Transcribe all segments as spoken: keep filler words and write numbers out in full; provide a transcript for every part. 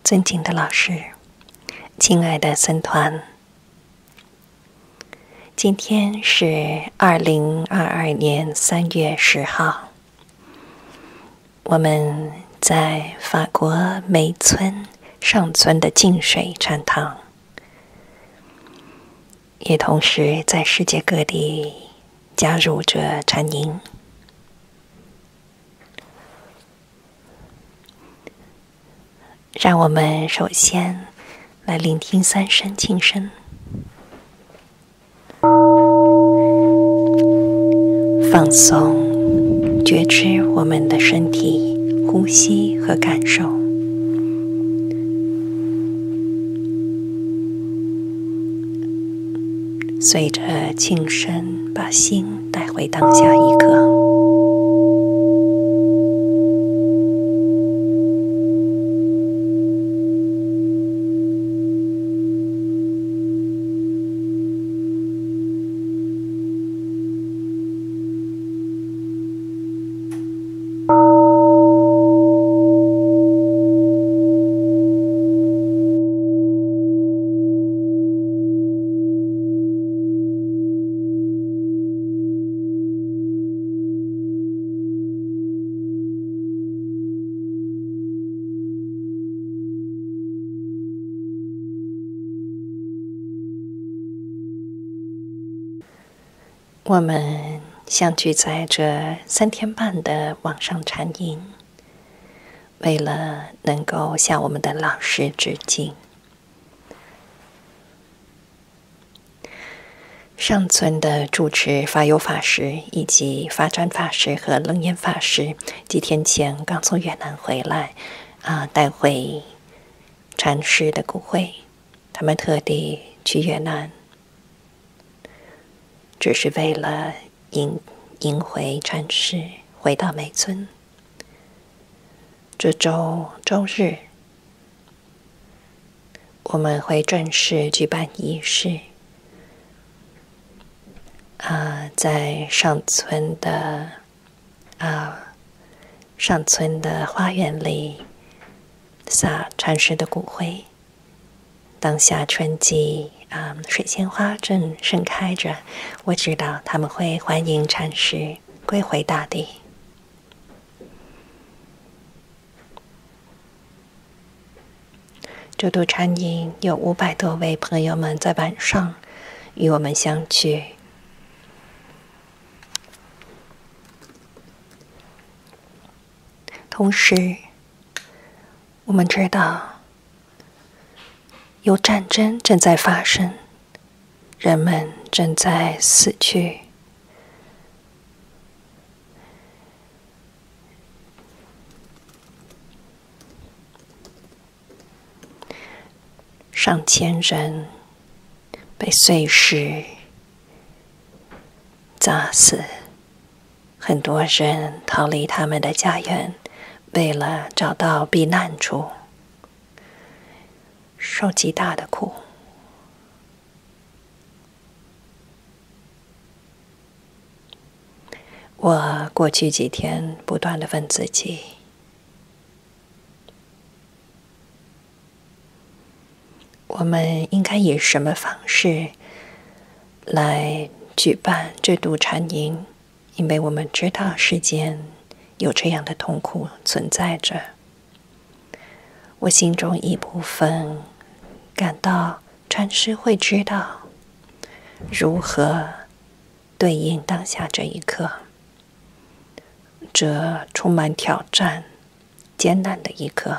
尊敬的老师，亲爱的僧团，今天是二零二二年三月十号，我们在法国梅村上村的净水禅堂，也同时在世界各地加入着禅营。让我们首先来聆听三声磬声，放松，觉知我们的身体、呼吸和感受。随着磬声，把心带回当下一刻。我们相聚在这三天半的网上禅营，为了能够向我们的老师致敬。上尊的住持法友法师以及法展法师和楞严法师几天前刚从越南回来，啊，带回禅师的骨灰，他们特地去越南。只是为了迎迎回禅师回到梅村。这周周日，我们会正式举办仪式。啊，在上村的啊上村的花园里撒禅师的骨灰。当下春季啊，水仙花正盛开着，我知道他们会欢迎禅师归回大地。这度禅营有五百多位朋友们在晚上与我们相聚。同时，我们知道有战争正在发生，人们正在死去。上千人被碎石砸死，很多人逃离他们的家园，为了找到避难处。受极大的苦。我过去几天不断地问自己，我们应该以什么方式来举办这度禅营？因为我们知道世间有这样的痛苦存在着。我心中一部分感到禅师会知道如何对应当下这一刻，这充满挑战、艰难的一刻。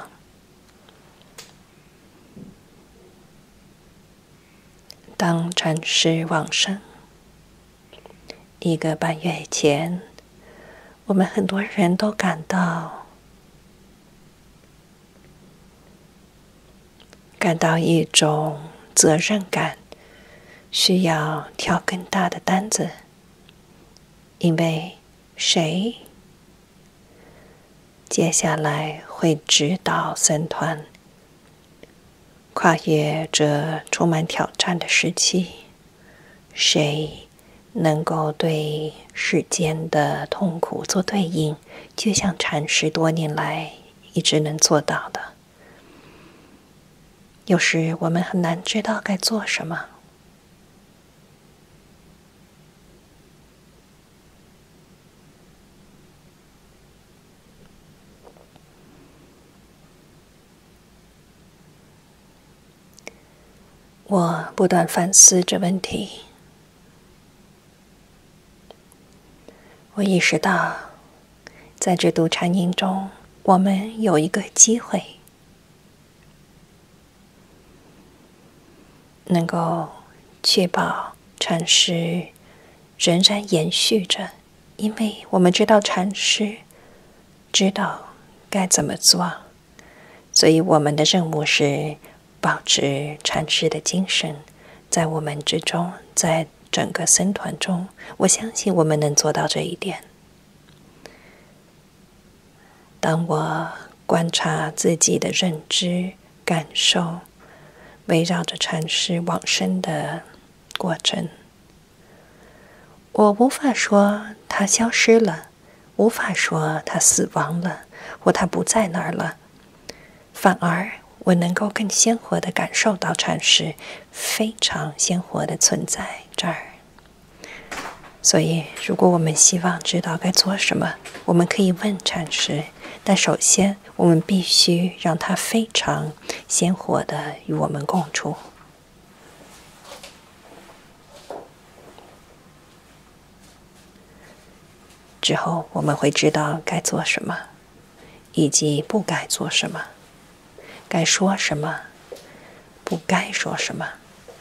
当禅师往生一个半月前，我们很多人都感到感到一种责任感，需要挑更大的担子，因为谁接下来会指导僧团跨越这充满挑战的时期？谁能够对世间的痛苦做对应，就像禅师多年来一直能做到的？ 有时我们很难知道该做什么。我不断反思这问题，我意识到，在这读禅营中，我们有一个机会，能够确保禅师仍然延续着，因为我们知道禅师知道该怎么做，所以我们的任务是保持禅师的精神在我们之中，在整个僧团中，我相信我们能做到这一点。当我观察自己的认知、感受，围绕着禅师往生的过程，我无法说他消失了，无法说他死亡了，或他不在那儿了，反而我能够更鲜活地感受到禅师非常鲜活地存在这儿。所以，如果我们希望知道该做什么，我们可以问禅师，但首先我们必须让他非常鲜活地与我们共处。之后我们会知道该做什么，以及不该做什么。该说什么，不该说什么。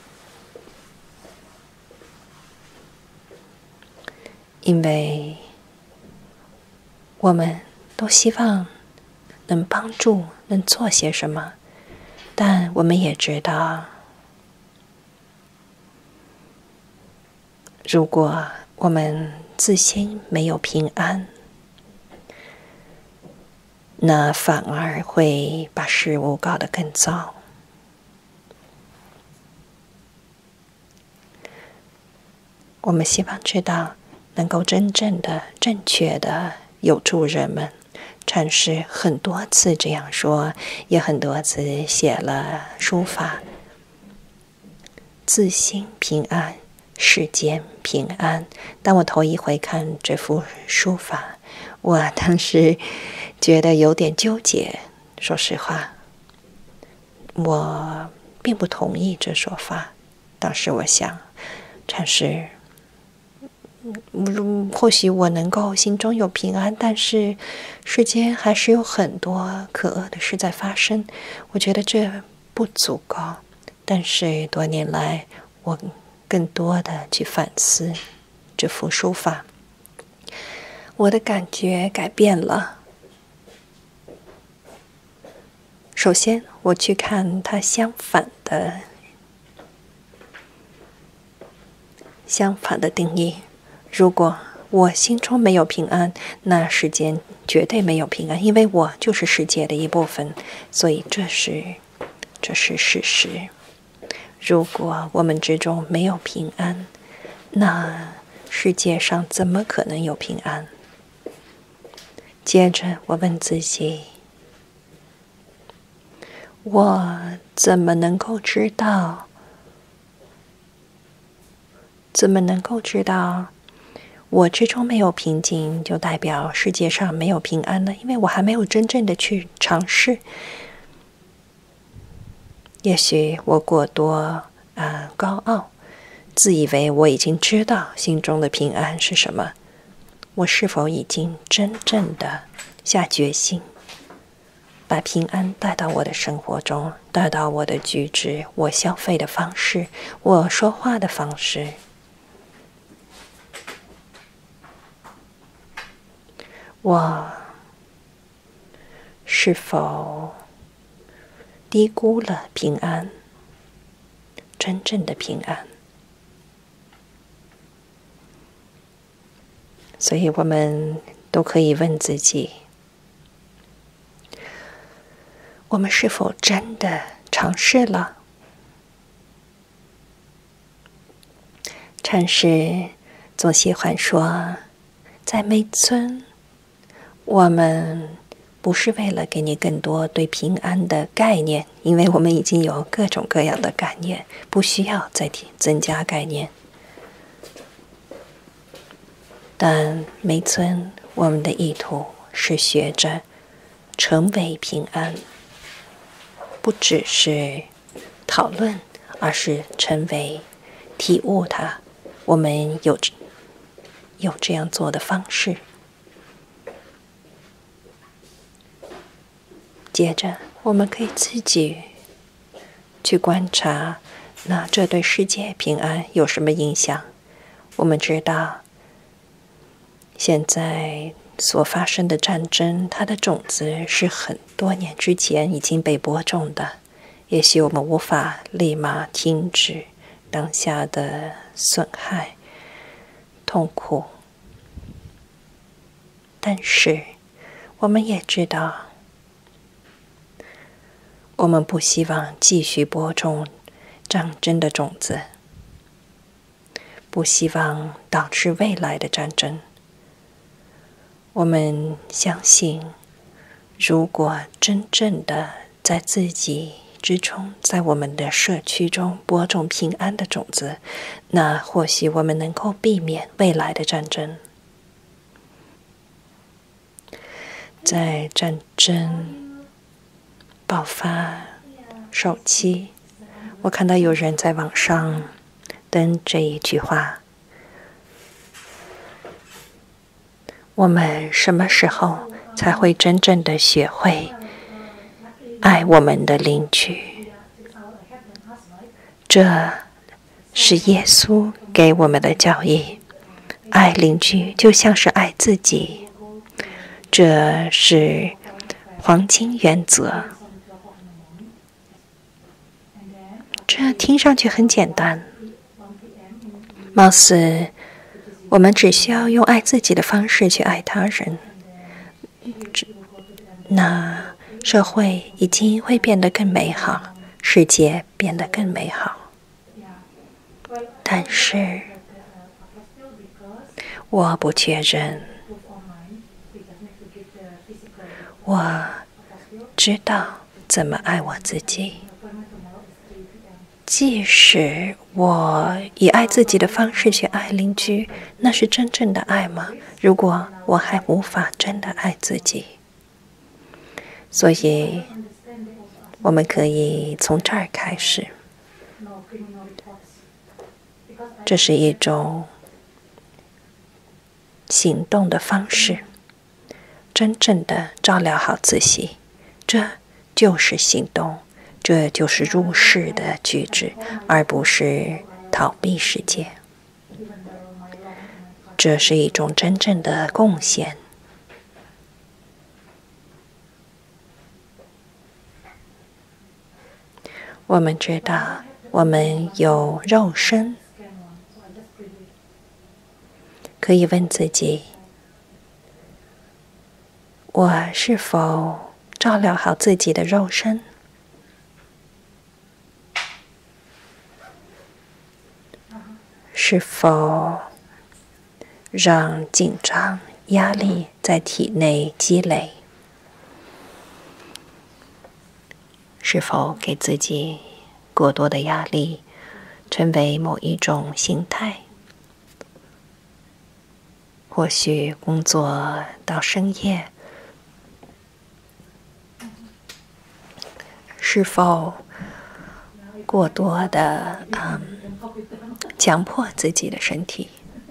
因为我们都希望能帮助，能做些什么，但我们也知道，如果我们自心没有平安，那反而会把事物搞得更糟。我们希望知道，能够真正的、正确的有助人们。禅师很多次这样说，也很多次写了书法：自心平安，世间平安。当我头一回看这幅书法，我当时觉得有点纠结。说实话，我并不同意这说法。当时我想，禅师，嗯，或许我能够心中有平安，但是世间还是有很多可恶的事在发生。我觉得这不足够。但是多年来，我更多的去反思这幅书法，我的感觉改变了。首先，我去看它相反的相反的定义。如果我心中没有平安，那世间绝对没有平安，因为我就是世界的一部分，所以这是这是事实。如果我们之中没有平安，那世界上怎么可能有平安？接着我问自己，我怎么能够知道？怎么能够知道我之中没有平静，就代表世界上没有平安呢？因为我还没有真正的去尝试。也许我过多啊、呃、高傲，自以为我已经知道心中的平安是什么。我是否已经真正的下决心，把平安带到我的生活中，带到我的举止、我消费的方式、我说话的方式？我是否低估了平安，真正的平安？所以我们都可以问自己，我们是否真的尝试了？禅师总喜欢说，在每村我们不是为了给你更多对平安的概念，因为我们已经有各种各样的概念，不需要再增加概念。但每尊我们的意图是学着成为平安，不只是讨论，而是成为体悟它。我们有有这样做的方式。接着，我们可以自己去观察，那这对世界平安有什么影响？我们知道，现在所发生的战争，它的种子是很多年之前已经被播种的。也许我们无法立马停止当下的损害、痛苦，但是我们也知道，我们不希望继续播种战争的种子，不希望导致未来的战争。我们相信，如果真正的在自己之中，在我们的社区中播种平安的种子，那或许我们能够避免未来的战争。在战争爆发首期，我看到有人在网上登这一句话：我们什么时候才会真正的学会爱我们的邻居？这是耶稣给我们的教义，爱邻居就像是爱自己。这是黄金原则。这听上去很简单，貌似我们只需要用爱自己的方式去爱他人，那社会已经会变得更美好，世界变得更美好。但是我不确认，我知道怎么爱我自己。即使我以爱自己的方式去爱邻居，那是真正的爱吗？如果我还无法真的爱自己，所以我们可以从这儿开始。这是一种行动的方式，真正的照料好自己，这就是行动，这就是入世的举止，而不是逃避世界。这是一种真正的贡献。我们知道，我们有肉身，可以问自己：我是否照料好自己的肉身？是否让紧张、压力在体内积累？是否给自己过多的压力，成为某一种形态？或许工作到深夜，是否过多的嗯强迫自己的身体？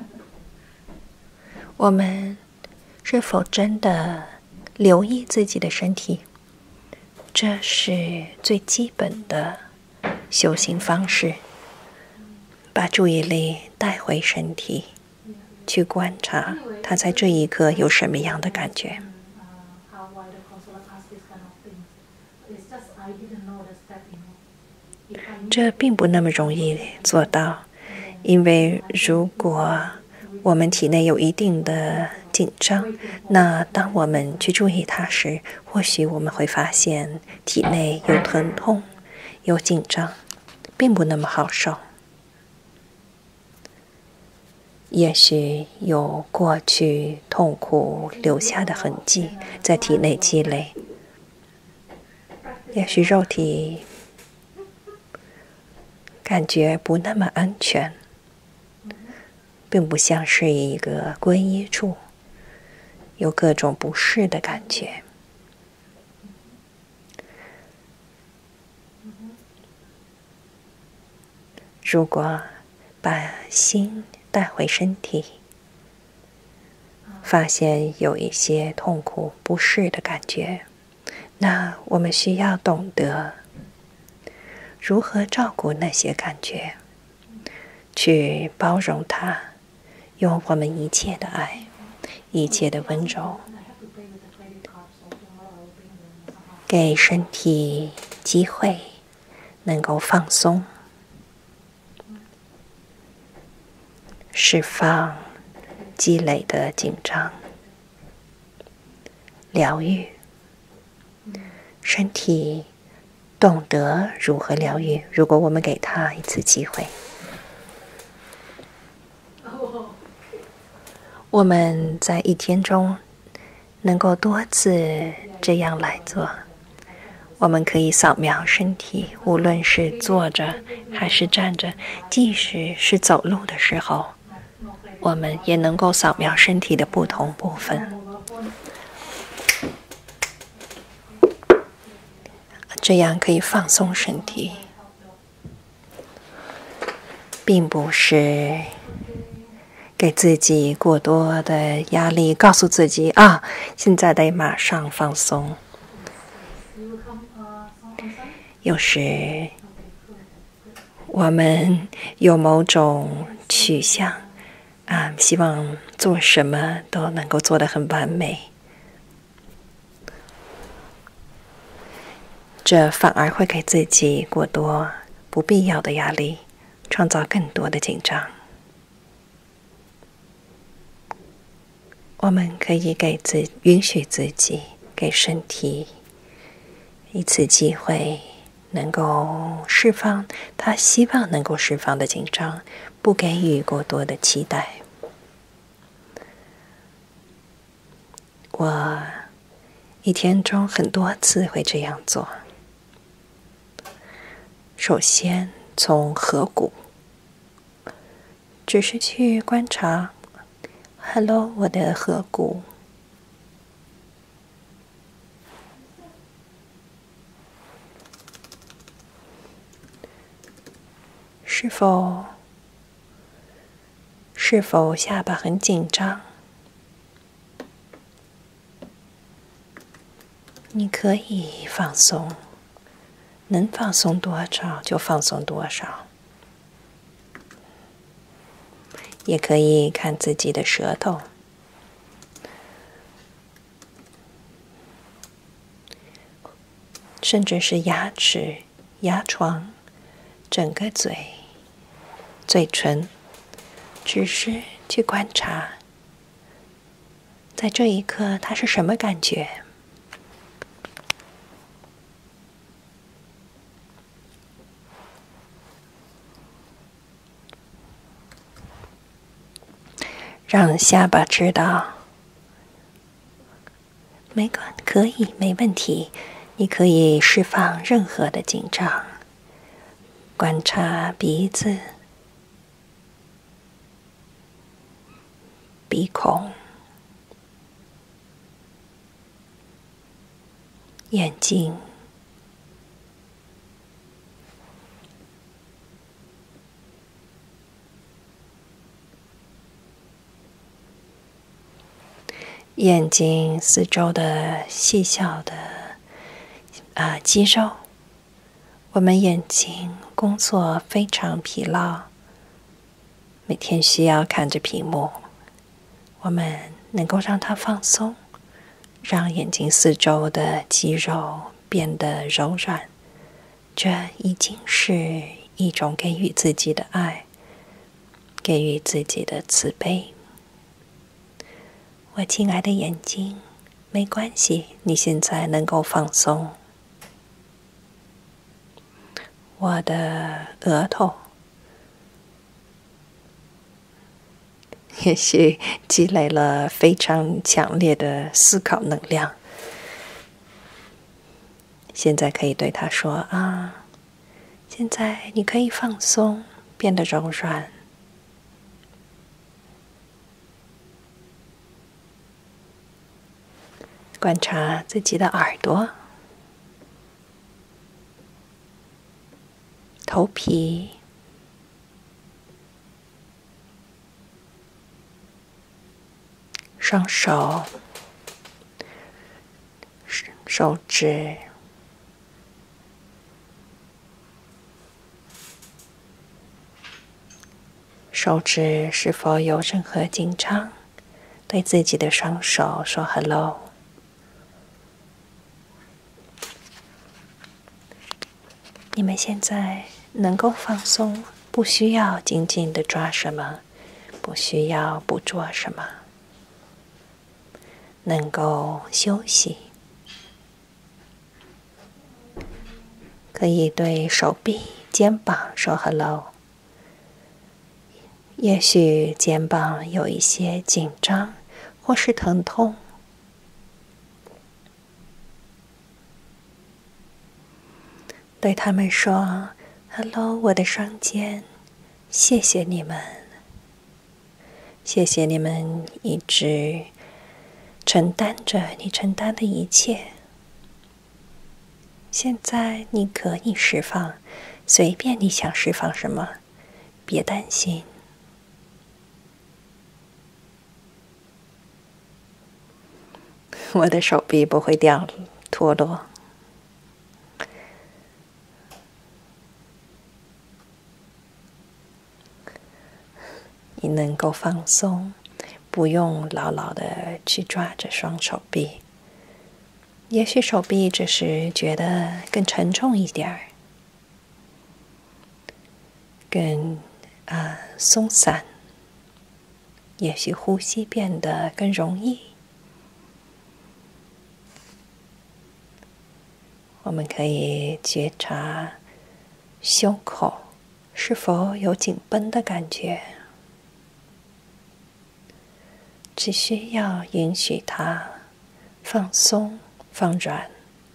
我们是否真的留意自己的身体？这是最基本的修行方式。把注意力带回身体，去观察他在这一刻有什么样的感觉。这并不那么容易做到，因为如果我们体内有一定的紧张，那当我们去注意它时，或许我们会发现体内有疼痛、有紧张，并不那么好受。 也许有过去痛苦留下的痕迹在体内积累，也许肉体感觉不那么安全，并不像是一个皈依处，有各种不适的感觉。如果把心带回身体，发现有一些痛苦不适的感觉，那我们需要懂得如何照顾那些感觉，去包容它，用我们一切的爱，一切的温柔，给身体机会能够放松，释放积累的紧张，疗愈身体，懂得如何疗愈。如果我们给他一次机会，我们在一天中能够多次这样来做。我们可以扫描身体，无论是坐着还是站着，即使是走路的时候，我们也能够扫描身体的不同部分，这样可以放松身体，并不是给自己过多的压力，告诉自己啊，现在得马上放松。有时我们有某种取向啊，希望做什么都能够做得很完美，这反而会给自己过多不必要的压力，创造更多的紧张。我们可以给自允许自己，给身体一次机会，能够释放他希望能够释放的紧张，不给予过多的期待。我一天中很多次会这样做。首先从颌骨，只是去观察 Hello 我的颌骨，是否是否下巴很紧张？你可以放松，能放松多少就放松多少。也可以看自己的舌头，甚至是牙齿、牙床、整个嘴、嘴唇，只是去观察，在这一刻它是什么感觉？让下巴知道，没关可以，没问题。你可以释放任何的紧张，观察鼻子、鼻孔、眼睛、眼睛四周的细小的啊肌肉。我们眼睛工作非常疲劳，每天需要看着屏幕，我们能够让它放松，让眼睛四周的肌肉变得柔软，这已经是一种给予自己的爱，给予自己的慈悲。我亲爱的眼睛，没关系，你现在能够放松。我的额头， 也许积累了非常强烈的思考能量，现在可以对他说啊，现在你可以放松，变得柔软。观察自己的耳朵、头皮、双手、手指、手指是否有任何紧张？对自己的双手说 “hello”。你们现在能够放松，不需要紧紧的抓什么，不需要捕捉什么，能够休息。可以对手臂、肩膀说 “hello”。也许肩膀有一些紧张或是疼痛，对他们说 “hello， 我的双肩，谢谢你们，谢谢你们一直承担着你承担的一切。现在你可以释放，随便你想释放什么，别担心。”我的手臂不会掉脱落。你能够放松，不用牢牢的去抓着双手臂。也许手臂只是觉得更沉重一点儿，更啊、呃、松散。也许呼吸变得更容易。我们可以觉察胸口是否有紧绷的感觉，只需要允许它放松、放软，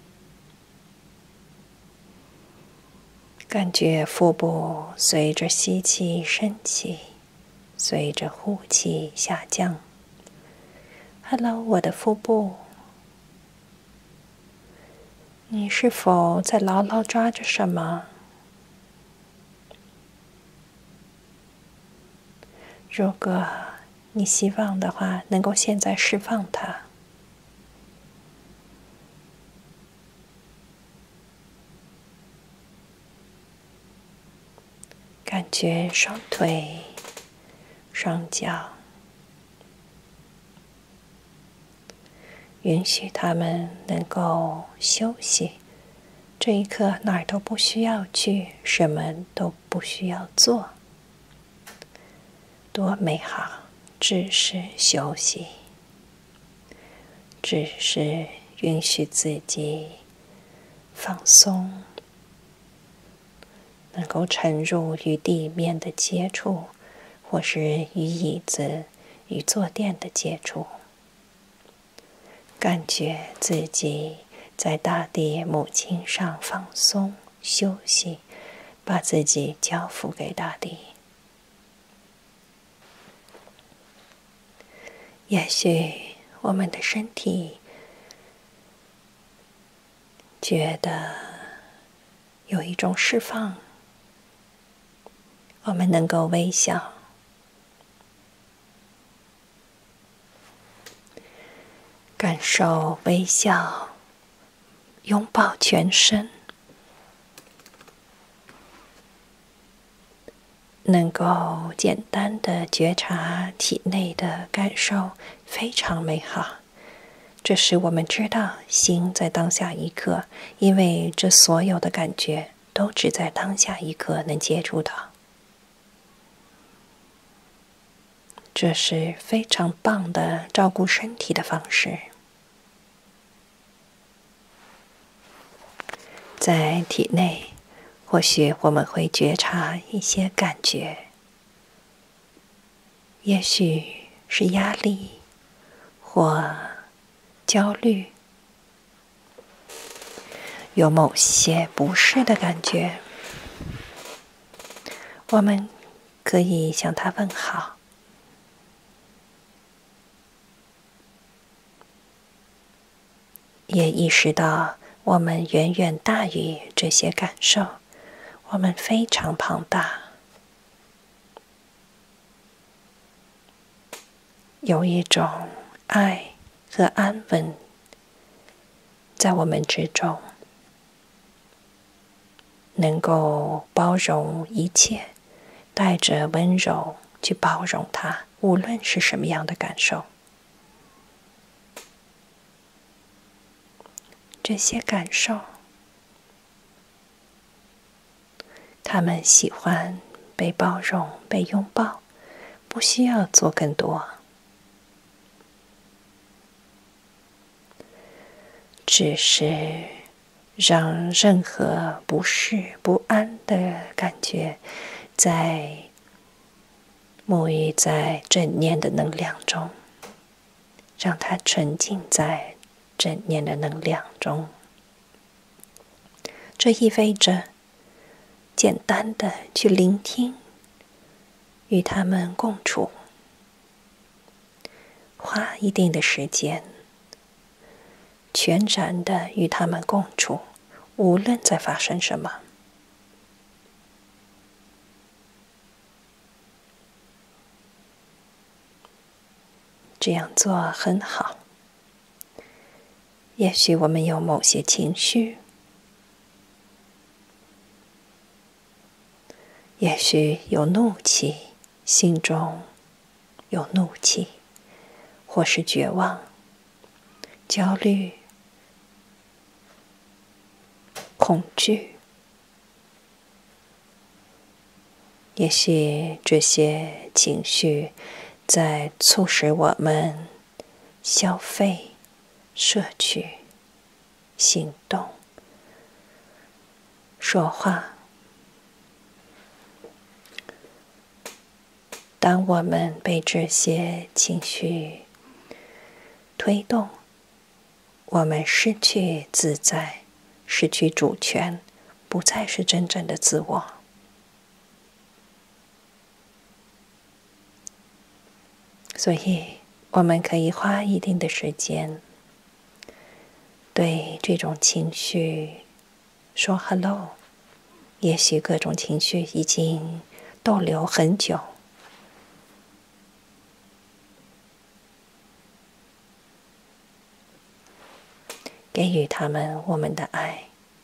感觉腹部随着吸气升起，随着呼气下降。Hello， 我的腹部。你是否在牢牢抓着什么？如果你希望的话，能够现在释放它。感觉双腿、双脚，允许他们能够休息。这一刻哪儿都不需要去，什么都不需要做，多美好！只是休息，只是允许自己放松，能够沉入与地面的接触，或是与椅子、与坐垫的接触，感觉自己在大地母亲上放松休息，把自己交付给大地。也许我们的身体觉得有一种释放，我们能够微笑，感受微笑，拥抱全身，能够简单的觉察体内的感受，非常美好。这使我们知道心在当下一刻，因为这所有的感觉都只在当下一刻能接触到。这是非常棒的照顾身体的方式。在体内，或许我们会觉察一些感觉，也许是压力或焦虑，有某些不适的感觉，我们可以向他问好，也意识到我们远远大于这些感受，我们非常庞大，有一种爱和安稳在我们之中，能够包容一切，带着温柔去包容它，无论是什么样的感受。这些感受，他们喜欢被包容、被拥抱，不需要做更多，只是让任何不适、不安的感觉在沐浴在正念的能量中，让它沉浸在正念的能量中。这意味着简单的去聆听，与他们共处，花一定的时间，全然的与他们共处，无论在发生什么。这样做很好。也许我们有某些情绪，也许有怒气，心中有怒气，或是绝望、焦虑、恐惧。也许这些情绪在促使我们消费、摄取、行动、说话。当我们被这些情绪推动，我们失去自在，失去主权，不再是真正的自我。所以我们可以花一定的时间对这种情绪说 hello。 也许各种情绪已经逗留很久，给予他们我们的爱。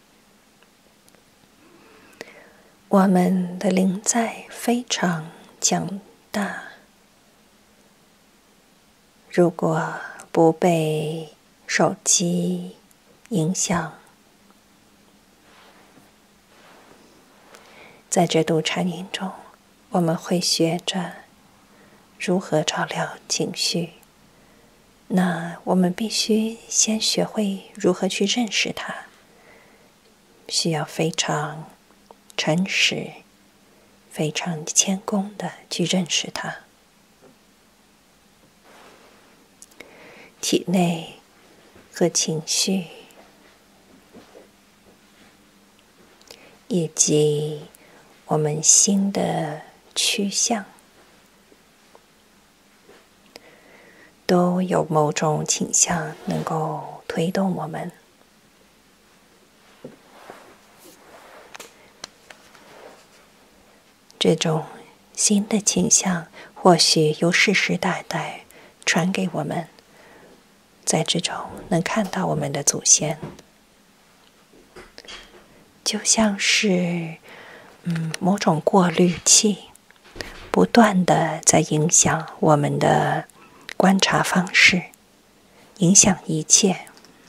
我们的灵在非常强大，如果不被手机影响，在这度禅营中，我们会学着如何照料情绪。那我们必须先学会如何去认识它，需要非常诚实、非常谦恭的去认识它。体内和情绪，以及我们心的趋向，都有某种倾向能够推动我们。这种新的倾向或许由世世代代传给我们，在这种能看到我们的祖先，就像是嗯某种过滤器，不断的在影响我们的观察方式，影响一切。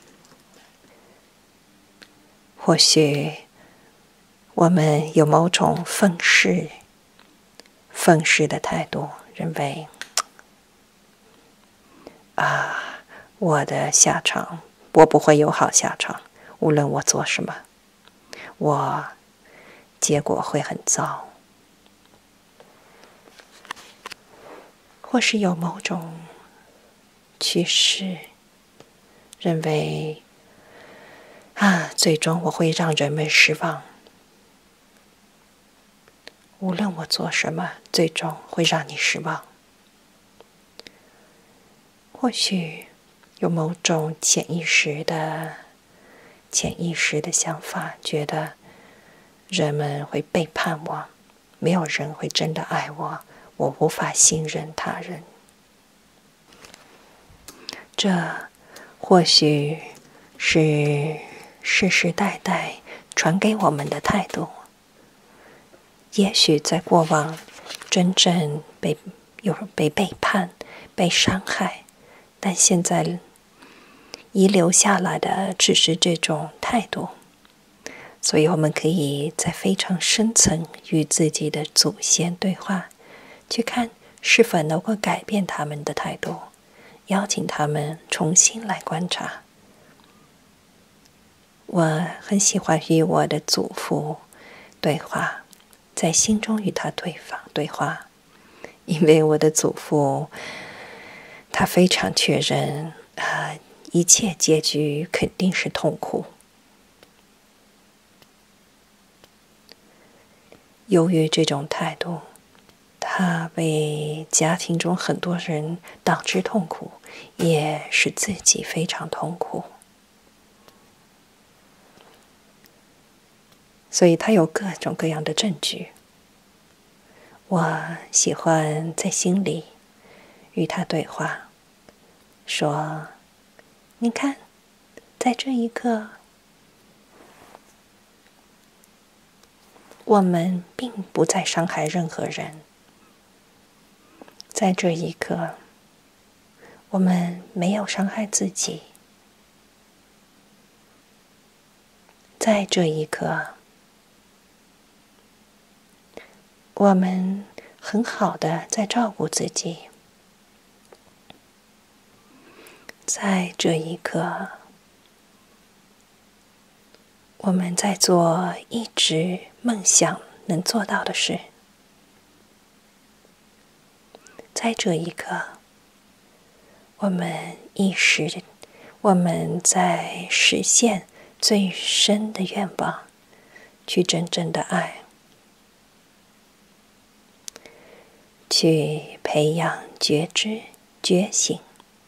或许我们有某种愤世愤世的态度，认为啊，我的下场，我不会有好下场，无论我做什么，我结果会很糟。 或是有某种趋势，认为啊，最终我会让人们失望。无论我做什么，最终会让你失望。或许有某种潜意识的、潜意识的想法，觉得人们会背叛我，没有人会真的爱我，我无法信任他人。这或许是世世代代传给我们的态度。也许在过往真正被有被背叛、被伤害，但现在遗留下来的只是这种态度。所以我们可以在非常深层与自己的祖先对话，去看是否能够改变他们的态度，邀请他们重新来观察。我很喜欢与我的祖父对话，在心中与他对方对话，因为我的祖父他非常确认，呃，一切结局肯定是痛苦。由于这种态度，他为家庭中很多人导致痛苦，也使自己非常痛苦。所以他有各种各样的证据。我喜欢在心里与他对话，说：你看，在这一刻，我们并不再伤害任何人。在这一刻，我们没有伤害自己。在这一刻，我们很好的在照顾自己。在这一刻，我们在做一直梦想能做到的事。在这一刻，我们意识我们在实现最深的愿望，去真正的爱，去培养觉知、觉醒。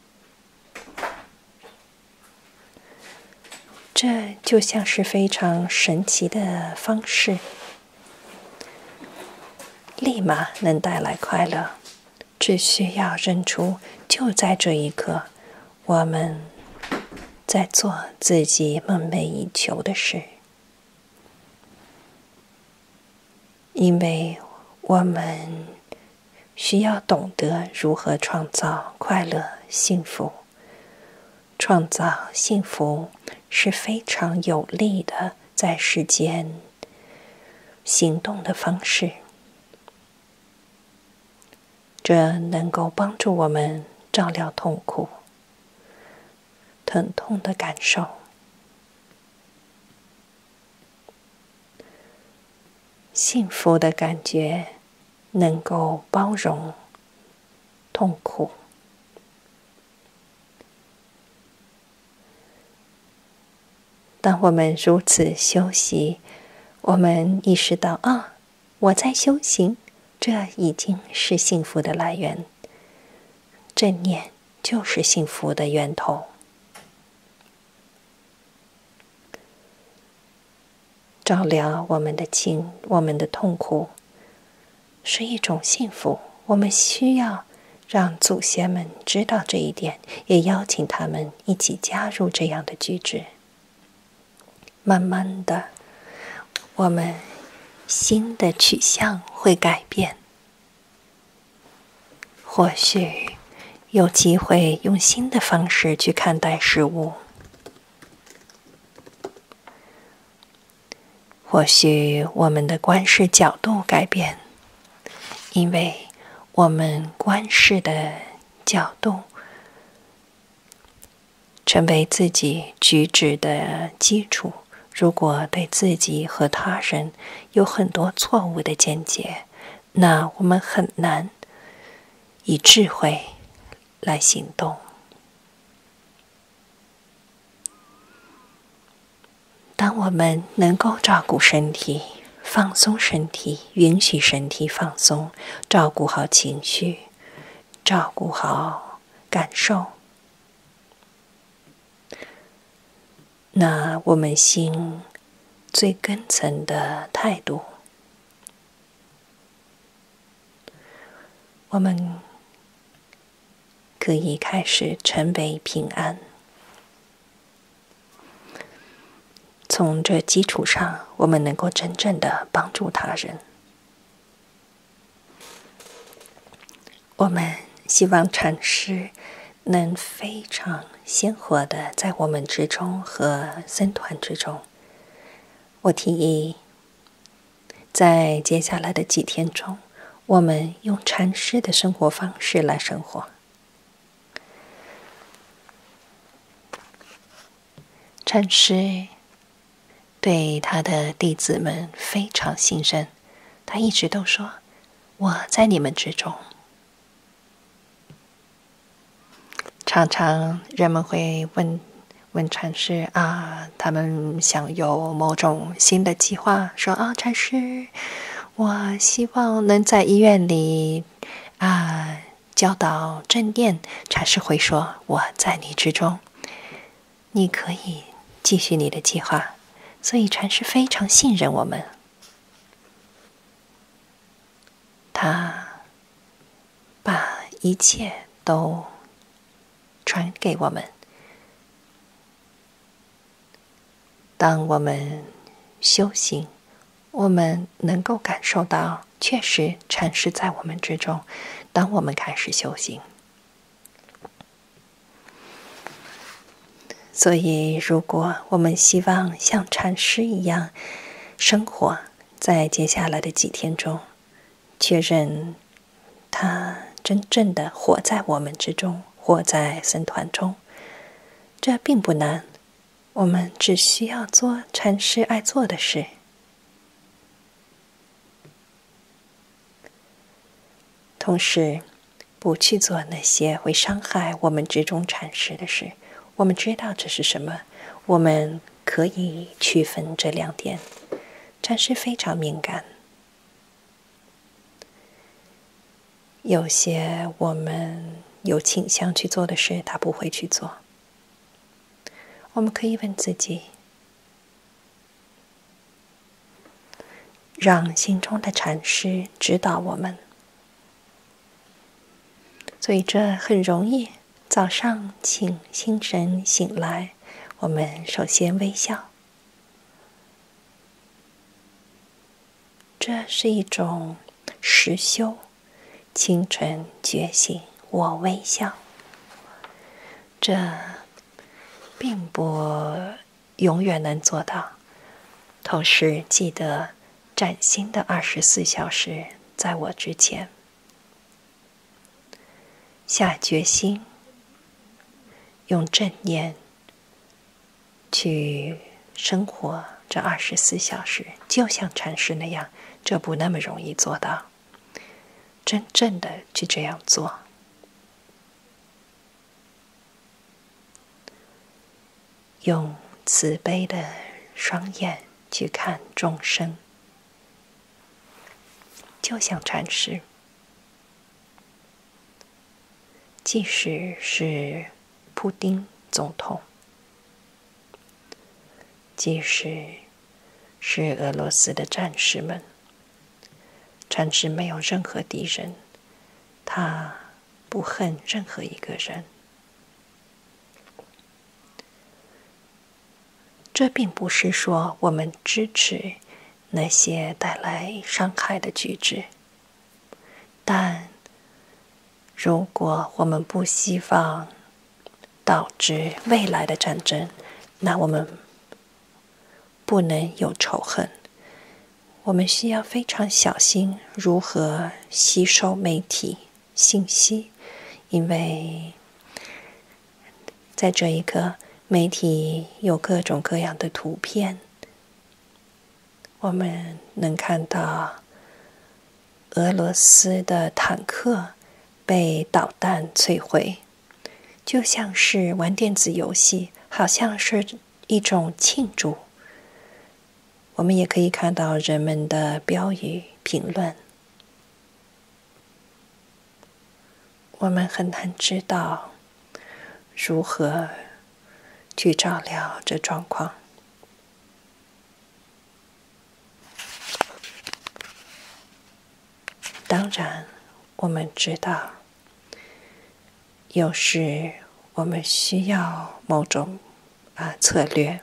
这就像是非常神奇的方式，立马能带来快乐。只需要认出，就在这一刻，我们在做自己梦寐以求的事。因为我们需要懂得如何创造快乐、幸福。创造幸福是非常有力的在世间行动的方式。这能够帮助我们照料痛苦、疼痛的感受。幸福的感觉能够包容痛苦。当我们如此休息，我们意识到啊，我在修行，这已经是幸福的来源。正念就是幸福的源头。照料我们的情，我们的痛苦，是一种幸福。我们需要让祖先们知道这一点，也邀请他们一起加入这样的举止。慢慢的，我们心的取向会改变。或许有机会用新的方式去看待事物。或许我们的观视角度改变，因为我们观视的角度成为自己举止的基础。如果对自己和他人有很多错误的见解，那我们很难以智慧来行动。当我们能够照顾身体，放松身体，允许身体放松，照顾好情绪，照顾好感受，那我们心最根层的态度，我们可以开始成为平安。从这基础上，我们能够真正的帮助他人。我们希望禅师能非常鲜活的在我们之中和僧团之中。我提议，在接下来的几天中，我们用禅师的生活方式来生活。禅师对他的弟子们非常信任，他一直都说：“我在你们之中。”常常人们会问问禅师啊，他们想有某种新的计划，说啊，禅师，我希望能在医院里啊教导正念。禅师会说：“我在你之中，你可以继续你的计划。”所以禅师非常信任我们，他把一切都传给我们。当我们修行，我们能够感受到，确实禅师在我们之中。当我们开始修行，所以如果我们希望像禅师一样生活，在接下来的几天中，确认他真正的活在我们之中，活在僧团中，这并不难。我们只需要做禅师爱做的事。同时，不去做那些会伤害我们之中禅师的事。我们知道这是什么，我们可以区分这两点。禅师非常敏感，有些我们有倾向去做的事，他不会去做。我们可以问自己，让心中的禅师指导我们。所以这很容易。早上请心神醒来，我们首先微笑，这是一种实修。清晨觉醒，我微笑，这并不永远能做到。同时记得崭新的二十四小时在我之前，下决心用正念去生活这二十四小时，就像禅师那样，这不那么容易做到。真正的去这样做，用慈悲的双眼去看众生，就像禅师，即使是普丁总统，即使是俄罗斯的战士们，禅师没有任何敌人，他不恨任何一个人。这并不是说我们支持那些带来伤害的举止，但如果我们不希望导致未来的战争，那我们不能有仇恨。我们需要非常小心如何吸收媒体信息，因为在这一刻，媒体有各种各样的图片，我们能看到俄罗斯的坦克被导弹摧毁，就像是玩电子游戏，好像是一种庆祝。我们也可以看到人们的标语评论。我们很难知道如何去照料这状况。当然，我们知道，有时我们需要某种啊策略。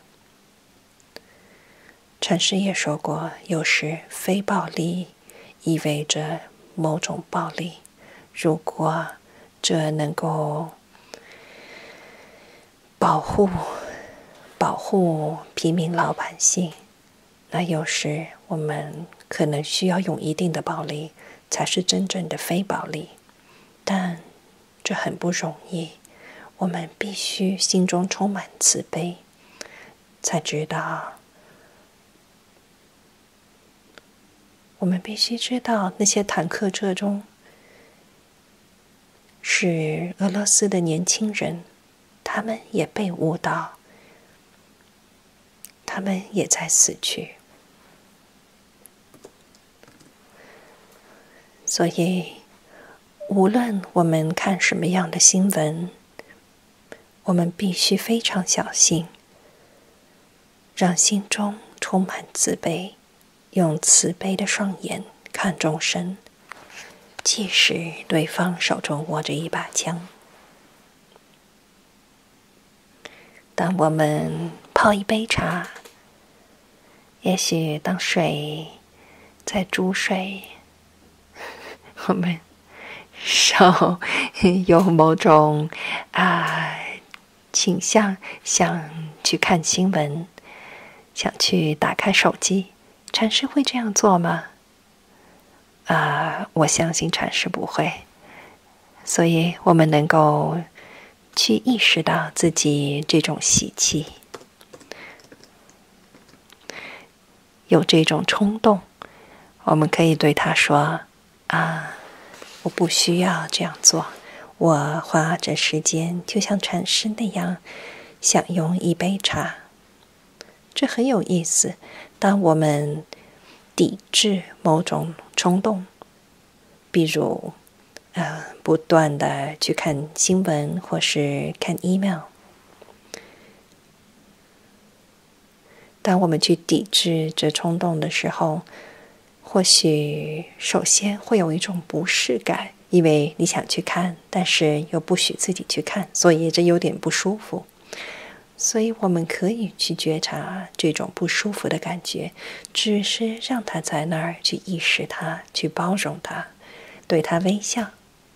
禅师也说过，有时非暴力意味着某种暴力。如果这能够保护保护平民老百姓，那有时我们可能需要用一定的暴力，才是真正的非暴力。但这很不容易，我们必须心中充满慈悲，才知道。我们必须知道，那些坦克车中是俄罗斯的年轻人，他们也被误导，他们也在死去。所以，无论我们看什么样的新闻，我们必须非常小心，让心中充满慈悲。用慈悲的双眼看众生，即使对方手中握着一把枪。当我们泡一杯茶，也许当水在煮水，我们手有某种啊倾向，想去看新闻，想去打开手机。禅师会这样做吗？啊，我相信禅师不会。所以我们能够去意识到自己这种习气，有这种冲动，我们可以对他说：啊，我不需要这样做，我花这时间就像禅师那样享用一杯茶。这很有意思。当我们抵制某种冲动，比如呃，不断的去看新闻或是看 email， 当我们去抵制这冲动的时候，或许首先会有一种不适感，因为你想去看，但是又不许自己去看，所以这有点不舒服。所以我们可以去觉察这种不舒服的感觉，只是让它在那儿，去意识它，去包容它，对它微笑，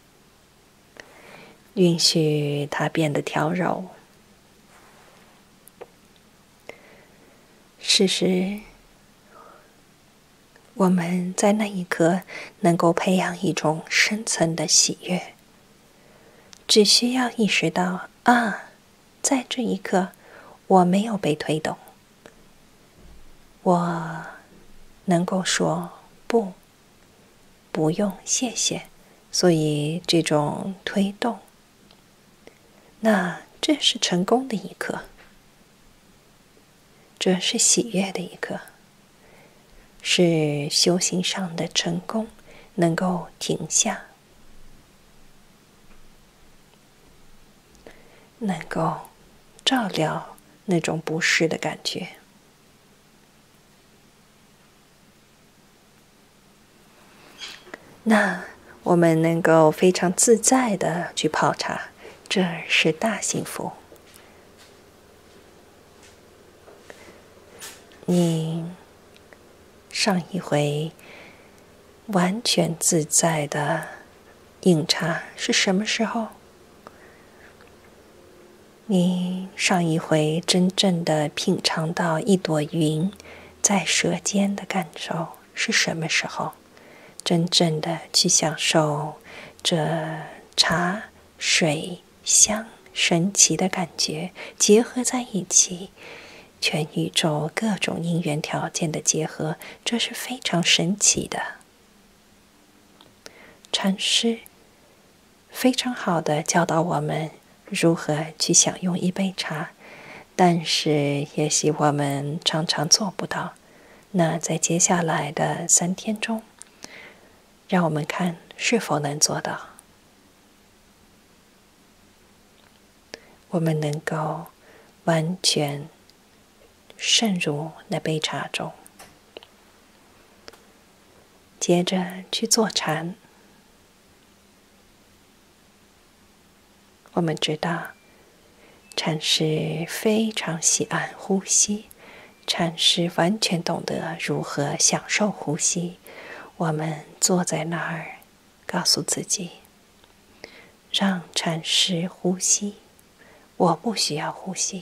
允许它变得调柔。事实，我们在那一刻能够培养一种深层的喜悦，只需要意识到啊，在这一刻，我没有被推动，我能够说不，不用，谢谢。所以这种推动，那这是成功的一刻，这是喜悦的一刻，是修行上的成功，能够停下，能够照料那种不适的感觉。那我们能够非常自在的去泡茶，这是大幸福。你上一回完全自在的饮茶是什么时候？你上一回真正的品尝到一朵云在舌尖的感受是什么时候？真正的去享受这茶、水、香神奇的感觉结合在一起，全宇宙各种因缘条件的结合，这是非常神奇的。禅师非常好的教导我们如何去享用一杯茶，但是也许我们常常做不到。那在接下来的三天中，让我们看是否能做到。我们能够完全渗入那杯茶中，接着去坐禅。我们知道禅师非常喜爱呼吸，禅师完全懂得如何享受呼吸。我们坐在那儿，告诉自己，让禅师呼吸，我不需要呼吸。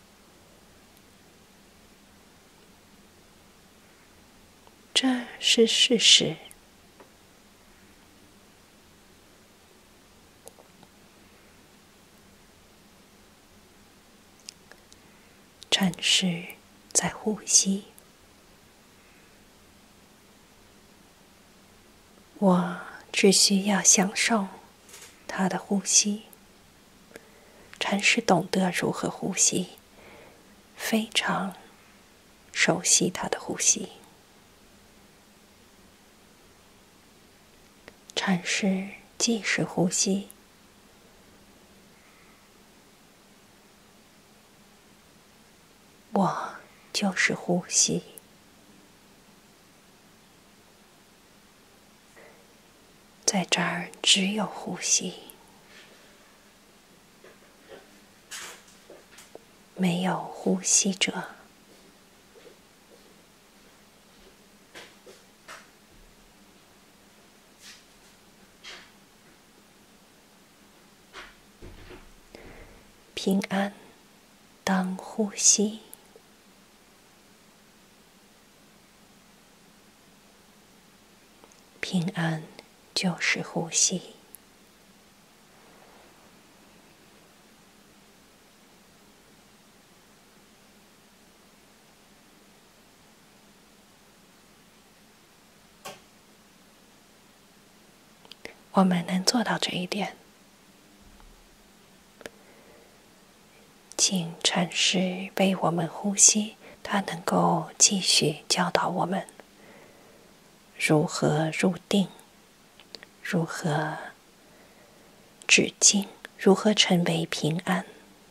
这是事实。禅师在呼吸，我只需要享受他的呼吸。禅师懂得如何呼吸，非常熟悉他的呼吸。禅师既是呼吸，我就是呼吸。在这儿只有呼吸，没有呼吸者。平安当呼吸，平安就是呼吸。我们能做到这一点，请禅师为我们呼吸，他能够继续教导我们如何入定，如何止静，如何成为平安。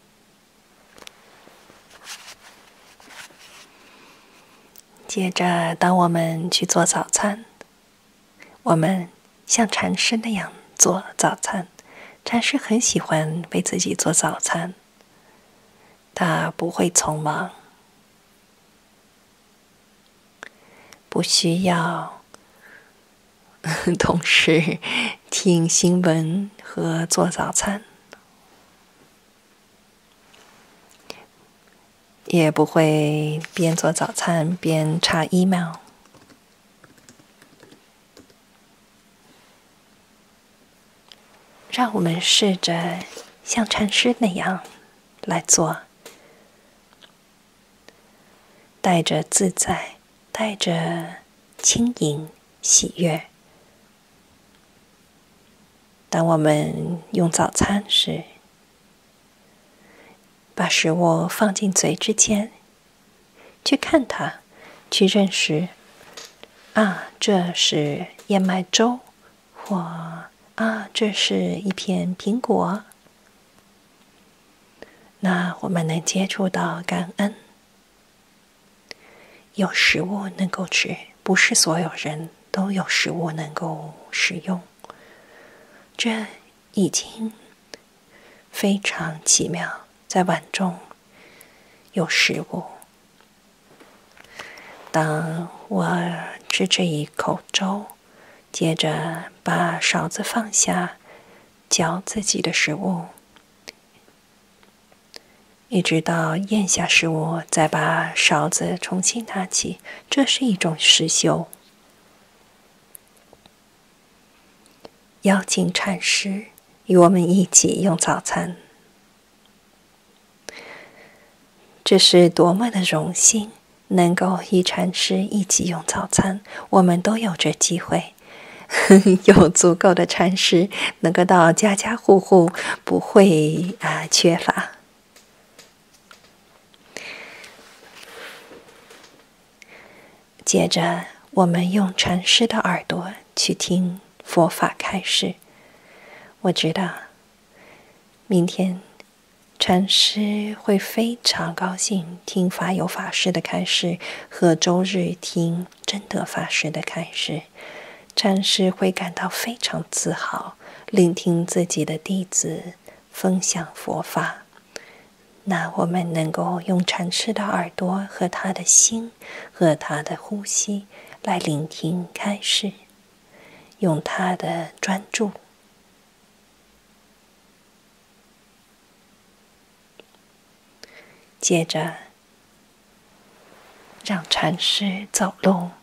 接着，当我们去做早餐，我们像禅师那样做早餐。禅师很喜欢为自己做早餐，他不会匆忙，不需要同时听新闻和做早餐，也不会边做早餐边查 email。让我们试着像禅师那样来做，带着自在，带着轻盈喜悦。当我们用早餐时，把食物放进嘴之前，去看它，去认识，啊，这是燕麦粥，或啊，这是一片苹果。那我们能接触到感恩，有食物能够吃，不是所有人都有食物能够使用，这已经非常奇妙。在碗中有食物，当我吃这一口粥，接着把勺子放下，嚼自己的食物，一直到咽下食物，再把勺子重新拿起，这是一种实修。邀请禅师与我们一起用早餐，这是多么的荣幸，能够与禅师一起用早餐，我们都有这机会。 有足够的禅师，能够到家家户户，不会啊、呃、缺乏。接着，我们用禅师的耳朵去听佛法开示。我知道，明天禅师会非常高兴听法友法师的开示，和周日听真德法师的开示。禅师会感到非常自豪，聆听自己的弟子分享佛法。那我们能够用禅师的耳朵和他的心和他的呼吸来聆听开示，用他的专注，接着让禅师走路。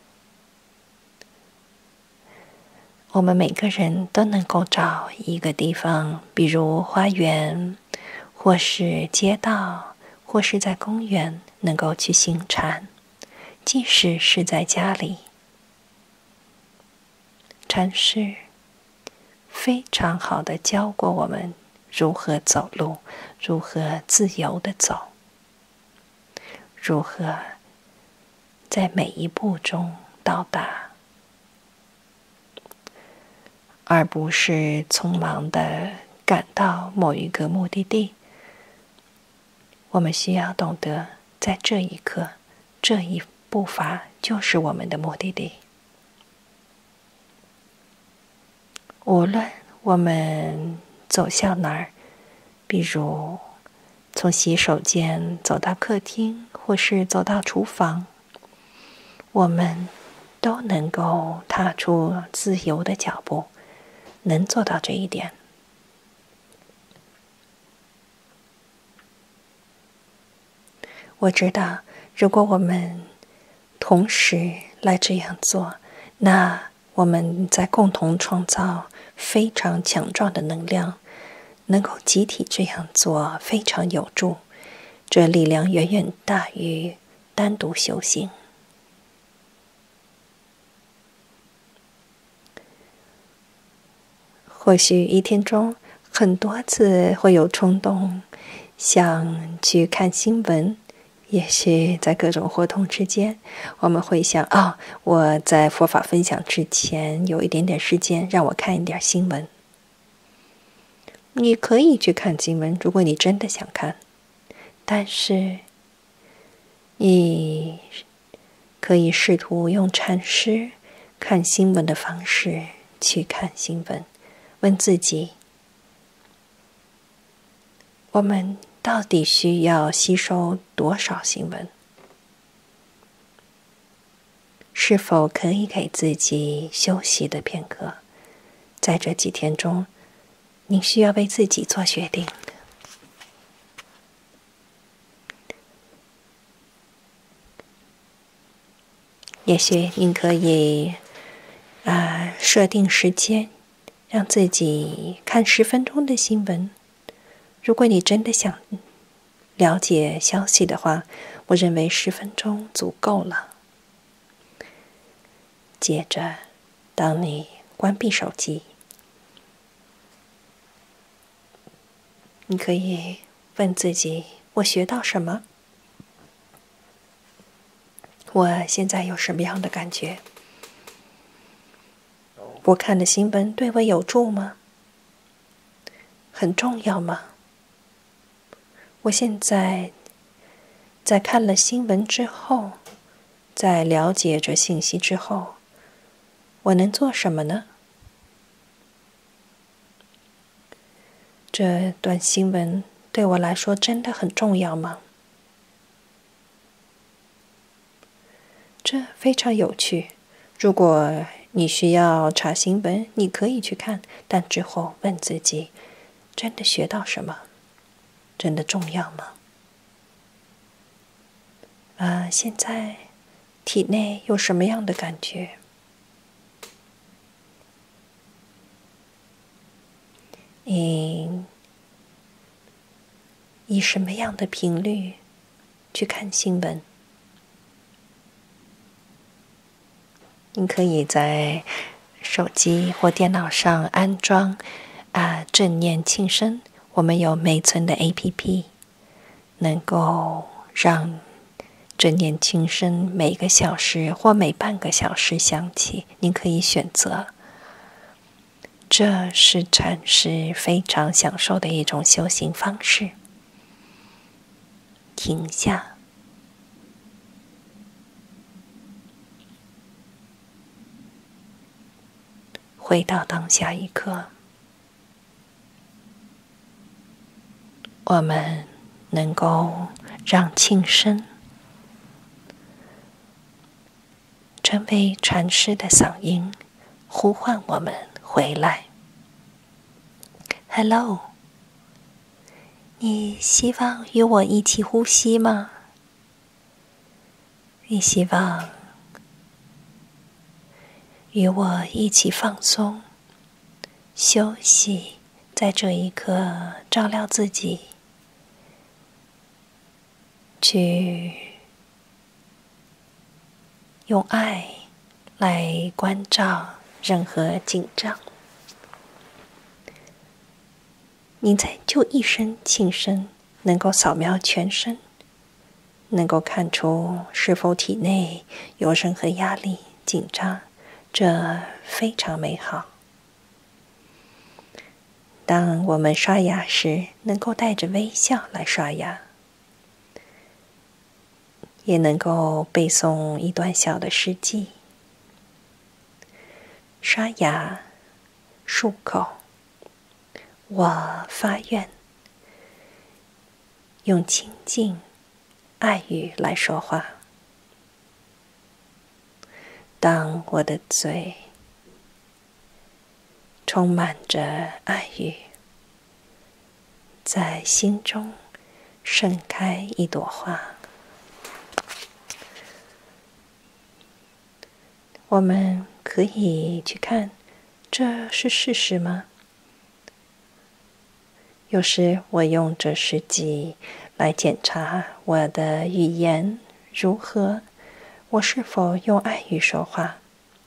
我们每个人都能够找一个地方，比如花园，或是街道，或是在公园，能够去行禅。即使是在家里，禅师非常好的教过我们如何走路，如何自由的走，如何在每一步中到达，而不是匆忙的赶到某一个目的地。我们需要懂得，在这一刻，这一步伐就是我们的目的地。无论我们走向哪儿，比如从洗手间走到客厅，或是走到厨房，我们都能够踏出自由的脚步，能做到这一点。我知道，如果我们同时来这样做，那我们在共同创造非常强壮的能量，能够集体这样做非常有助，这力量远远大于单独修行。或许一天中很多次会有冲动想去看新闻，也许在各种活动之间，我们会想，哦，我在佛法分享之前有一点点时间，让我看一点新闻。你可以去看新闻，如果你真的想看，但是你可以试图用禅师看新闻的方式去看新闻，问自己，我们到底需要吸收多少新闻？是否可以给自己休息的片刻？在这几天中，您需要为自己做决定。也许您可以啊、呃、设定时间，让自己看十分钟的新闻。如果你真的想了解消息的话，我认为十分钟足够了。接着，当你关闭手机，你可以问自己：我学到什么？我现在有什么样的感觉？我看的新闻对我有助吗？很重要吗？我现在在看了新闻之后，在了解这信息之后，我能做什么呢？这段新闻对我来说真的很重要吗？这非常有趣。如果你需要查新闻，你可以去看，但之后问自己，真的学到什么？真的重要吗？啊，现在体内有什么样的感觉？你以什么样的频率去看新闻？你可以在手机或电脑上安装啊正念庆生，我们有每存的 A P P， 能够让正念庆生每个小时或每半个小时响起，您可以选择。这是禅师非常享受的一种修行方式。停下，回到当下一刻，我们能够让庆生成为禅师的嗓音，呼唤我们回来。 Hello， 你希望与我一起呼吸吗？你希望与我一起放松、休息，在这一刻照料自己，去用爱来关照任何紧张。你在就一声庆生，能够扫描全身，能够看出是否体内有任何压力、紧张，这非常美好。当我们刷牙时，能够带着微笑来刷牙，也能够背诵一段小的诗记。刷牙，漱口，我发愿，用清净爱语来说话。当我的嘴充满着爱语，在心中盛开一朵花。我们可以去看，这是事实吗？有时我用这诗集来检查我的语言如何，我是否用爱语说话。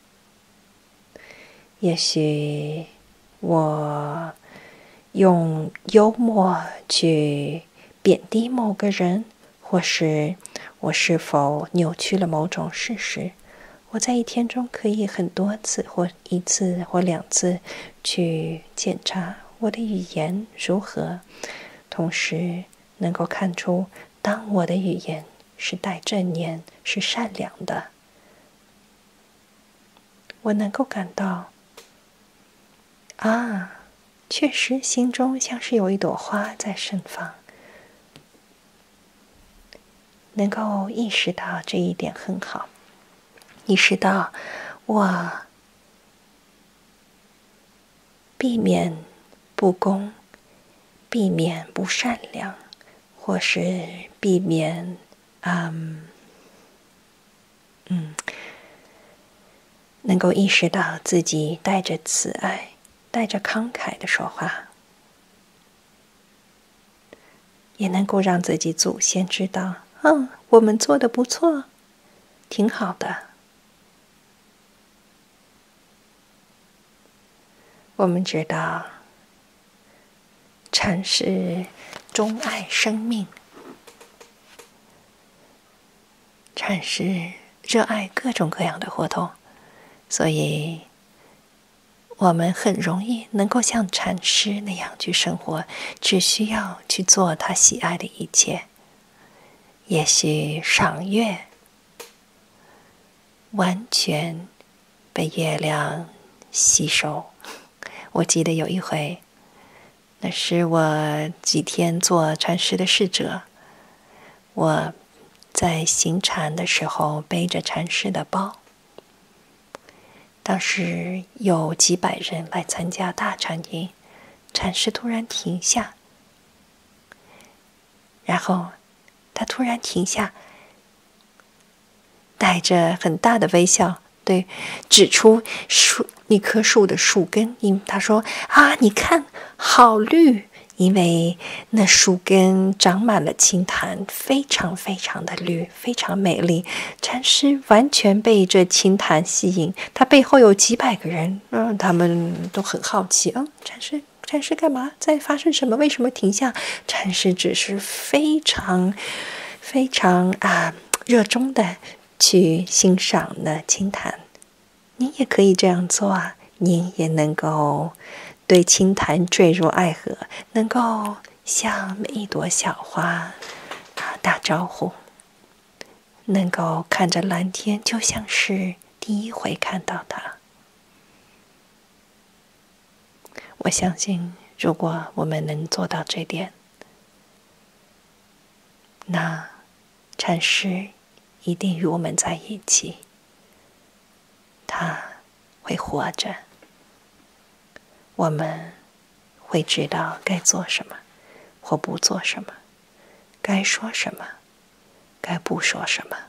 也许我用幽默去贬低某个人，或是我是否扭曲了某种事实。我在一天中可以很多次，或一次或两次去检查我的语言如何，同时能够看出，当我的语言是带正念、是善良的，我能够感到，啊，确实心中像是有一朵花在盛放。能够意识到这一点很好，意识到我避免不公，避免不善良，或是避免嗯嗯，能够意识到自己带着慈爱、带着慷慨的说话，也能够让自己祖先知道，嗯，我们做得不错，挺好的。我们知道，禅是钟爱生命，禅是热爱各种各样的活动，所以我们很容易能够像禅师那样去生活，只需要去做他喜爱的一切。也许赏月完全被月亮吸收。我记得有一回，那是我几天做禅师的侍者，我在行禅的时候背着禅师的包，当时有几百人来参加大禅营，禅师突然停下，然后他突然停下，带着很大的微笑，对，指出树一棵树的树根，因他说啊，你看好绿， 因为那树根长满了青苔，非常非常的绿，非常美丽。禅师完全被这青苔吸引，他背后有几百个人，嗯，他们都很好奇，嗯，禅师，禅师干嘛？在发生什么？为什么停下？禅师只是非常非常啊热衷的去欣赏那青苔。您也可以这样做啊，您也能够对青苔坠入爱河，能够向每一朵小花啊打招呼，能够看着蓝天，就像是第一回看到它。我相信，如果我们能做到这点，那禅师一定与我们在一起，他会活着，我们会知道该做什么或不做什么，该说什么，该不说什么。